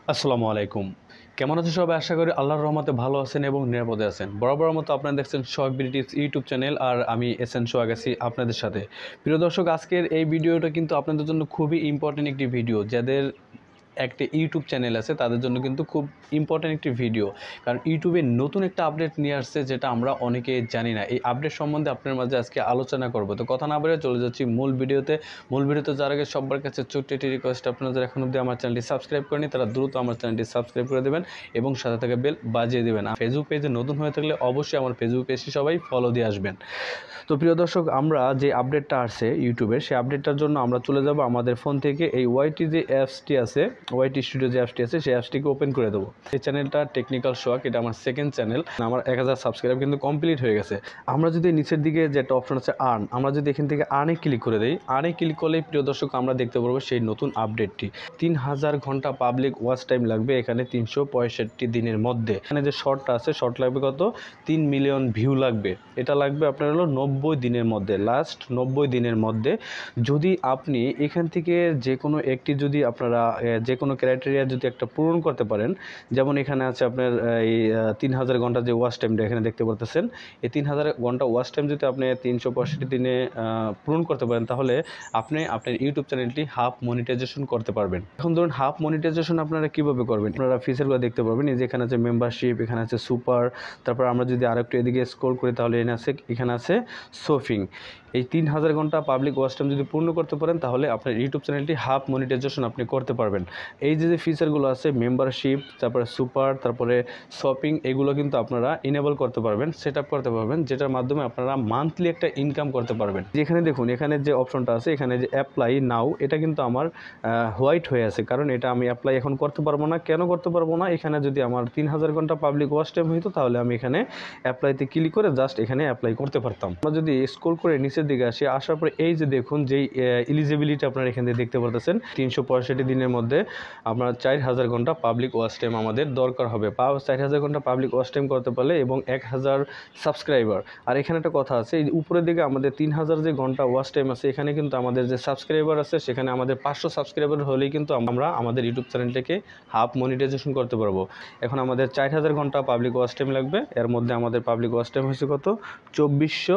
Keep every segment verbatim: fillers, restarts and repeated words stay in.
আসসালামু আলাইকুম। কেমন আছেন সবাই? আশা করি আল্লাহর রহমতে ভালো আছেন এবং নিরাপদে আছেন। বরাবরের মতো আপনারা দেখছেন Sohag BD tips YouTube channel, আর আমি এস এন সোহাগ আছি আপনাদের সাথে। প্রিয় দর্শক, আজকের এই ভিডিওটা কিন্তু আপনাদের জন্য খুবই ইম্পর্টেন্ট একটি ভিডিও। যাদের একটা ইউটিউব চ্যানেল আছে তাদের জন্য কিন্তু খুব ইম্পর্টেন্ট একটি ভিডিও, কারণ ইউটিউবে নতুন একটা আপডেট নিয়ে আসছে যেটা আমরা অনেকে জানি না। এই আপডেট সম্বন্ধে আপনার মাঝে আজকে আলোচনা করব। তো কথা না বলে চলে যাচ্ছি মূল ভিডিওতে। মূল ভিডিওতে যার আগে সবার কাছে ছোট্ট একটি রিকোয়েস্ট, আপনারা যারা এখন অবধি আমার চ্যানেলটি সাবস্ক্রাইব করেনি তারা দ্রুত আমার চ্যানেলটি সাবস্ক্রাইব করে দেবেন এবং সাথে থেকে বেল বাজিয়ে দেবেন। আর ফেসবুক পেজে নতুন হয়ে থাকলে অবশ্যই আমার ফেসবুক পেজটি সবাই ফলো দিয়ে আসবেন। তো প্রিয় দর্শক, আমরা যে আপডেটটা আসছে ইউটিউবের, সেই আপডেটটার জন্য আমরা চলে যাব আমাদের ফোন থেকে এই ওয়াইটি যে অ্যাপসটি আছে, ওয়াইটি স্টুডিও যে অ্যাপসটি আছে, সেই অ্যাপসটিকে ওপেন করে দেবো। এই চ্যানেলটা টেকনিক্যাল সোহাগ, এটা আমার সেকেন্ড চ্যানেল। আমার এক হাজার সাবস্ক্রাইব কিন্তু কমপ্লিট হয়ে গেছে। আমরা যদি নিচের দিকে যে একটা অপশন আছে আর্ন, আমরা যদি এখান থেকে আর্নে ক্লিক করে দিই, আর্নে ক্লিক করলেই প্রিয় দর্শক আমরা দেখতে পারবো সেই নতুন আপডেটটি। তিন হাজার ঘন্টা পাবলিক ওয়াচ টাইম লাগবে এখানে তিনশো পঁয়ষট্টি দিনের মধ্যে। এখানে যে শর্টটা আছে, শর্ট লাগবে কত? তিন মিলিয়ন ভিউ লাগবে। এটা লাগবে আপনার হলো নব্বই দিনের মধ্যে, লাস্ট নব্বই দিনের মধ্যে। যদি আপনি এখান থেকে যে কোনো একটি, যদি আপনারা যে কোনো ক্রাইটেরিয়া যদি একটা পূরণ করতে পারেন, যেমন এখানে আছে আপনার এই তিন হাজার ঘন্টা যে ওয়াচ টাইমটা এখানে দেখতে পারতেছেন, এই তিন হাজার ঘন্টা ওয়াচ টাইম যদি আপনি তিনশো পঁয়ষট্টি দিনে পূরণ করতে পারেন, তাহলে আপনি আপনার ইউটিউব চ্যানেলটি হাফ মনিটাইজেশন করতে পারবেন। এখন ধরুন হাফ মনিটাইজেশন আপনারা কীভাবে করবেন? আপনারা ফিচারগুলো দেখতে পারবেন। এই যে এখানে আছে মেম্বারশিপ, এখানে আছে সুপার, তারপর আমরা যদি আরেকটু এদিকে স্ক্রল করি তাহলে এখানে আছে এখানে আছে সোফিং। এই তিন হাজার ঘন্টা পাবলিক ওয়াচ টাইম যদি পূর্ণ করতে পারেন, তাহলে আপনার ইউটিউব চ্যানেলটি হাফ মনিটাইজেশন আপনি করতে পারবেন। এই যে যে ফিচারগুলো আছে, মেম্বারশিপ, তারপরে সুপার, তারপরে শপিং, এগুলো কিন্তু আপনারা ইনেবল করতে পারবেন, সেট আপ করতে পারবেন, যেটার মাধ্যমে আপনারা মান্থলি একটা ইনকাম করতে পারবেন। যেখানে দেখুন এখানে যে অপশনটা আছে, এখানে যে অ্যাপ্লাই নাও, এটা কিন্তু আমার হোয়াইট হয়ে আছে, কারণ এটা আমি অ্যাপ্লাই এখন করতে পারবো না। কেন করতে পারবো না? এখানে যদি আমার তিন হাজার ঘন্টা পাবলিক ওয়াচ টাইম হইতো, তাহলে আমি এখানে অ্যাপ্লাইতে ক্লিক করে জাস্ট এখানে অ্যাপ্লাই করতে পারতাম। আমরা যদি স্ক্রল করে নিচের দিকে আসি, আসার পরে এই যে দেখুন যেই এলিজিবিলিটি আপনারা এখান থেকে দেখতে পারতেছেন, তিনশো পঁয়ষট্টি দিনের মধ্যে আপনার চার হাজার ঘন্টা পাবলিক ওয়াচ টাইম আমাদের দরকার হবে। পাও চার হাজার ঘন্টা পাবলিক ওয়াচ টাইম করতে পারলে এবং এক হাজার সাবস্ক্রাইবার। আর এখানে একটা কথা আছে, এই উপরের দিকে আমাদের তিন হাজার যে ঘন্টা ওয়াচ টাইম আছে, এখানে কিন্তু আমাদের যে সাবস্ক্রাইবার আছে, সেখানে আমাদের পাঁচশো সাবস্ক্রাইবার হলেই কিন্তু আমরা আমাদের ইউটিউব চ্যানেলটাকে হাফ মনিটাইজেশন করতে পারবো। এখন আমাদের চার হাজার ঘন্টা পাবলিক ওয়াচ টাইম লাগবে, এর মধ্যে আমাদের পাবলিক ওয়াচ টাইম হয়েছে কত? চব্বিশশো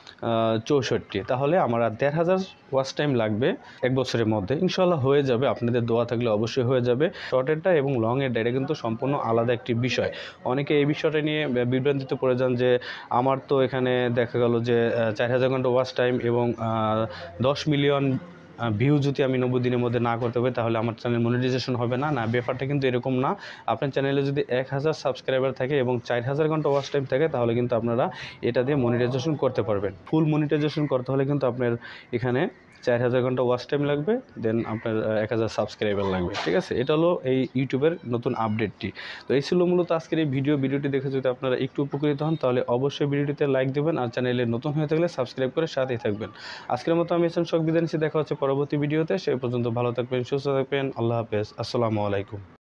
চৌষট্টি। তাহলে আমার আর দেড় হাজার ওয়াচ টাইম লাগবে এক বছরের মধ্যে। ইনশাল্লাহ হয়ে যাবে, আপনাদের দোয়া থাকলে অবশ্যই হয়ে যাবে। শর্টেরটা এবং লং এর এটা কিন্তু সম্পূর্ণ আলাদা একটি বিষয়। অনেকে এই বিষয়টা নিয়ে বিভ্রান্তিতে পড়ে যান যে আমার তো এখানে দেখা গেল যে চার হাজার ঘন্টা ওয়াচ টাইম এবং দশ মিলিয়ন ভিউ যদি আমি নব্বই দিনের মধ্যে না করতে পারি, তাহলে আমার চ্যানেল মনিটাইজেশন হবে না। না, ব্যাপারটা কিন্তু এরকম না। আপনার চ্যানেলে যদি এক হাজার সাবস্ক্রাইবার থাকে এবং চার হাজার ঘন্টা ওয়াচ টাইম থাকে, তাহলে কিন্তু আপনারা এটা দিয়ে মনিটাইজেশন করতে পারবেন। ফুল মনিটাইজেশন করতে হলে কিন্তু আপনার এখানে চার হাজার ঘন্টা ওয়াচ টাইম লাগবে, দেন আপনার এক হাজার সাবস্ক্রাইবার লাগবে। ঠিক আছে, এটা হলো এই ইউটিউবের নতুন আপডেটটি। তো এই ছিল মূলত আজকের এই ভিডিও। ভিডিওটি দেখে যদি আপনারা একটু উপকৃত হন, তাহলে অবশ্যই ভিডিওটিতে লাইক দেবেন, আর চ্যানেলে নতুন হয়ে থাকলে সাবস্ক্রাইব করে সাথেই থাকবেন। আজকের মতো আমি এসেন শখ বিদায় নিচ্ছি। দেখা হচ্ছে পরবর্তী ভিডিওতে। সেই পর্যন্ত ভালো থাকবেন, সুস্থ থাকবেন। আল্লাহ হাফেজ। আসসালামু আলাইকুম।